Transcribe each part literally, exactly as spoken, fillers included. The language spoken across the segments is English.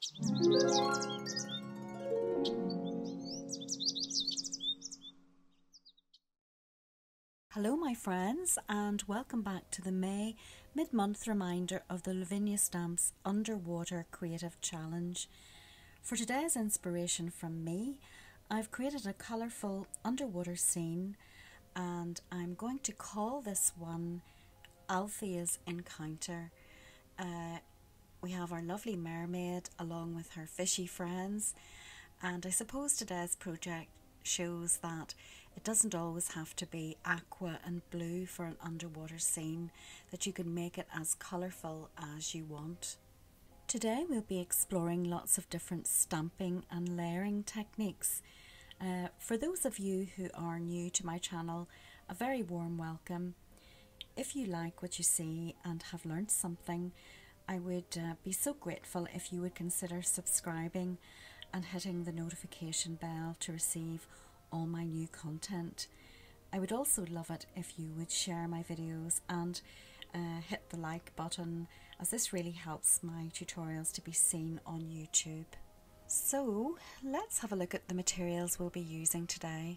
Hello my friends, and welcome back to the May mid-month reminder of the Lavinia Stamps Underwater Creative Challenge. For today's inspiration from me, I've created a colourful underwater scene, and I'm going to call this one Althea's Encounter. Uh, we have our lovely mermaid along with her fishy friends, and I suppose today's project shows that it doesn't always have to be aqua and blue for an underwater scene, that you can make it as colourful as you want. Today we'll be exploring lots of different stamping and layering techniques. Uh, for those of you who are new to my channel, a very warm welcome. If you like what you see and have learnt something, I would uh, be so grateful if you would consider subscribing and hitting the notification bell to receive all my new content. I would also love it if you would share my videos and uh, hit the like button, as this really helps my tutorials to be seen on YouTube. So let's have a look at the materials we'll be using today.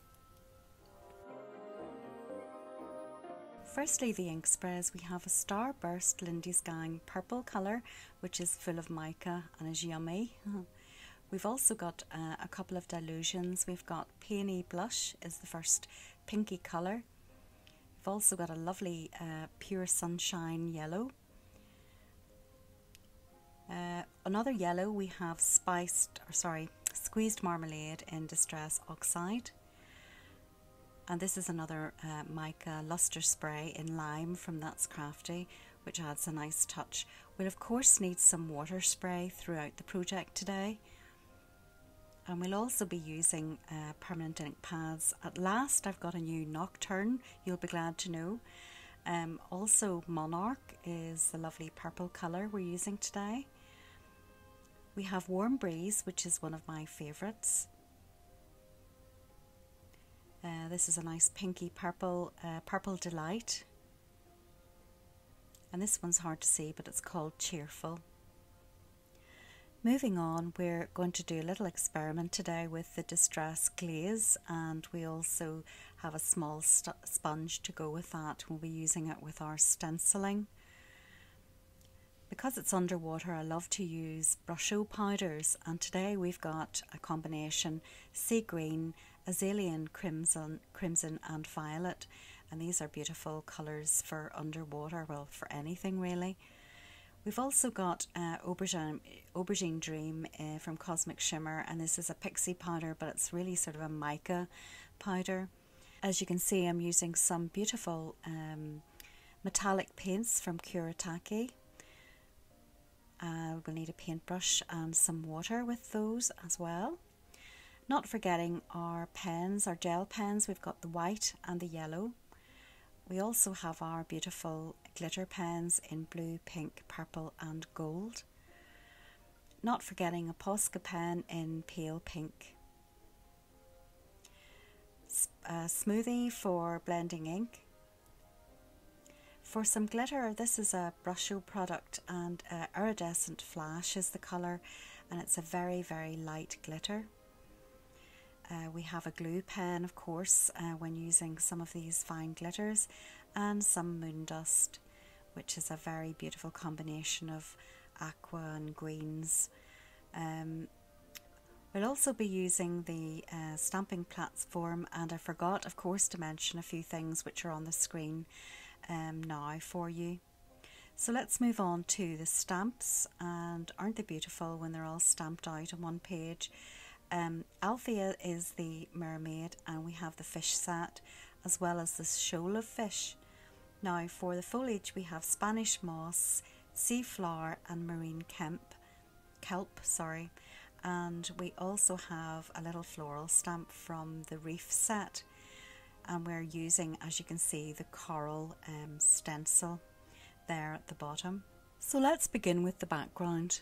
Firstly, the ink sprays. We have a Starburst Lindy's Gang purple colour, which is full of mica and is yummy. We've also got uh, a couple of Dylusions. We've got Peony Blush is the first pinky colour. We've also got a lovely uh, Pure Sunshine yellow. Uh, another yellow, we have spiced, or sorry, Squeezed Marmalade in Distress Oxide. And this is another uh, mica luster spray in lime from That's Crafty, which adds a nice touch. We'll of course need some water spray throughout the project today. And we'll also be using uh, permanent ink pads. At last I've got a new Nocturne, you'll be glad to know. Um, also Monarch is the lovely purple colour we're using today. We have Warm Breeze, which is one of my favourites. Uh, this is a nice pinky purple, uh, Purple Delight. And this one's hard to see, but it's called Cheerful. Moving on, we're going to do a little experiment today with the Distress Glaze, and we also have a small sponge to go with that. We'll be using it with our stenciling. Because it's underwater, I love to use Brusho powders, and today we've got a combination sea green, azalea crimson, crimson and violet, and these are beautiful colours for underwater, well, for anything really. We've also got uh, Aubergine, Aubergine Dream uh, from Cosmic Shimmer, and this is a pixie powder, but it's really sort of a mica powder. As you can see, I'm using some beautiful um, metallic paints from Kuretake. Uh, we'll need a paintbrush and some water with those as well. Not forgetting our pens, our gel pens. We've got the white and the yellow. We also have our beautiful glitter pens in blue, pink, purple and gold. Not forgetting a Posco pen in pale pink. A smoothie for blending ink. For some glitter, this is a Brusho product, and uh, Iridescent Flash is the colour, and it's a very very light glitter. Uh, we have a glue pen, of course, uh, when using some of these fine glitters, and some moon dust, which is a very beautiful combination of aqua and greens. Um, we'll also be using the uh, stamping platform, and I forgot, of course, to mention a few things which are on the screen um, now for you. So let's move on to the stamps, and aren't they beautiful when they're all stamped out on one page? Um, Althea is the mermaid, and we have the fish set as well as the shoal of fish. Now for the foliage, we have Spanish moss, sea flower and marine kelp, kelp sorry, and we also have a little floral stamp from the reef set, and we're using, as you can see, the coral um, stencil there at the bottom. So let's begin with the background.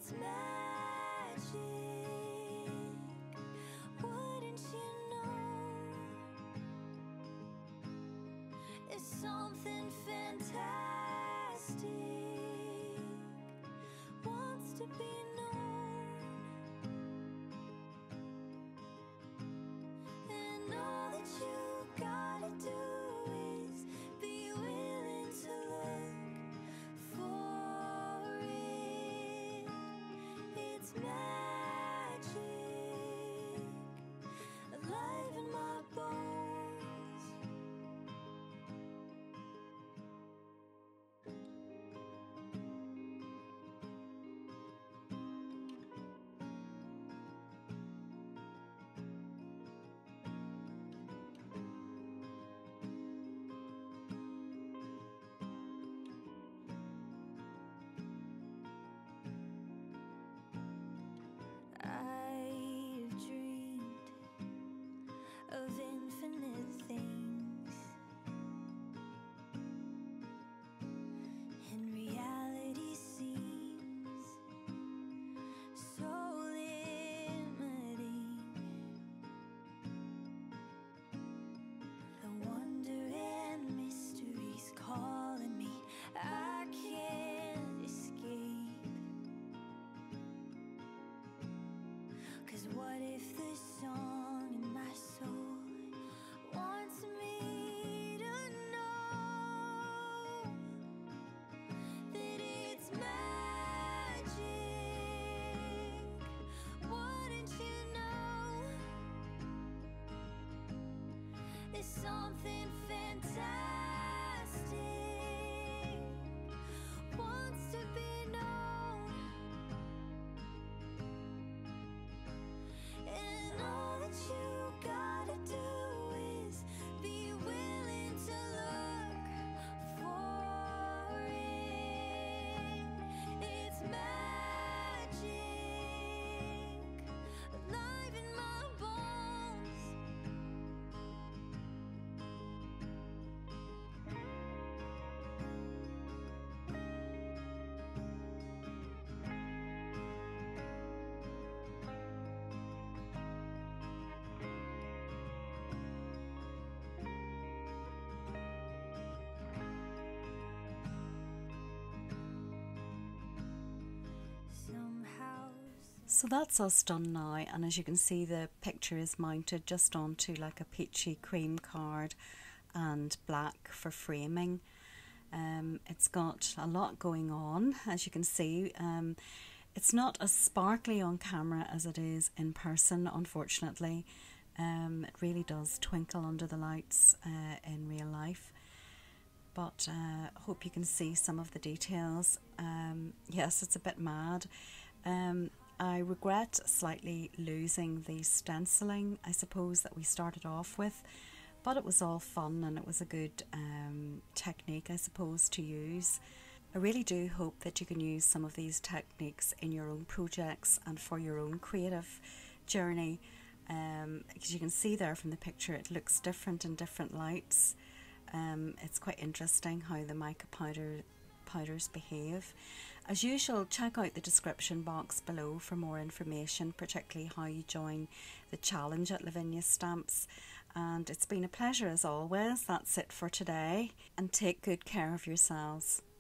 it's magic. Wouldn't you know? It's something fantastic. Wants to be known. And all that you gotta do is be willing to look for it. It's magic, alive in my bones. I've dreamed of infinite things, and reality seems so limiting. The wonder and mystery's calling me. I can't escape. 'Cause what if the song in my soul wants me to know that it's magic? Wouldn't you know? It's something fantastic. Wants to be known. And all that you gotta do is be willing to look for it. It's magic, alive in my bones. Somehow. So that's us done now, and as you can see, the picture is mounted just onto like a peachy cream card and black for framing. Um, it's got a lot going on, as you can see. Um, it's not as sparkly on camera as it is in person, unfortunately. Um, it really does twinkle under the lights uh, in real life. But I uh, hope you can see some of the details. Um, yes, it's a bit mad. Um, I regret slightly losing the stenciling, I suppose, that we started off with, but it was all fun and it was a good um, technique, I suppose, to use. I really do hope that you can use some of these techniques in your own projects and for your own creative journey. Um, because you can see there from the picture, it looks different in different lights. Um, it's quite interesting how the mica powder powders behave. As usual, check out the description box below for more information, particularly how you join the challenge at Lavinia Stamps. And it's been a pleasure as always. That's it for today, and take good care of yourselves.